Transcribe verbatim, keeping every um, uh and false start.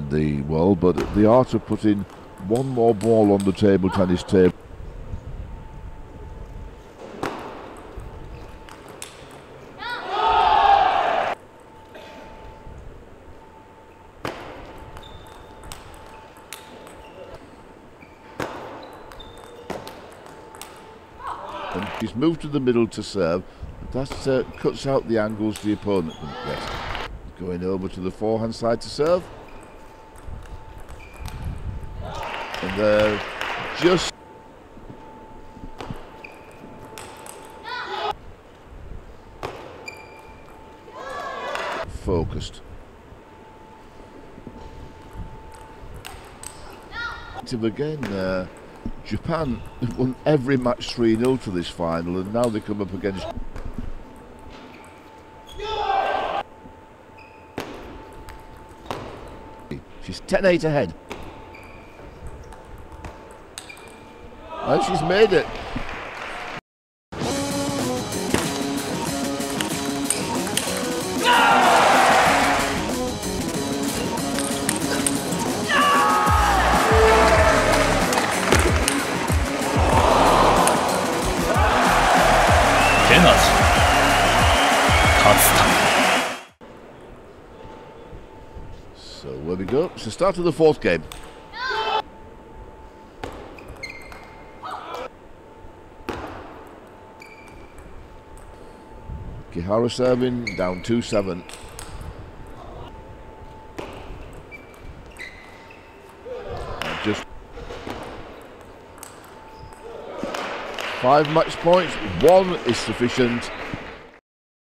in the world, but the art of putting one more ball on the table tennis table. And he's moved to the middle to serve. That uh, cuts out the angles the opponent can get. Going over to the forehand side to serve. And they're just focused. Active again. Uh, Japan won every match three nil to this final, and now they come up against. She's ten eight ahead. And she's made it. So where we go? It's the start of the fourth game. Kihara serving, down two seven. Just five match points, one is sufficient.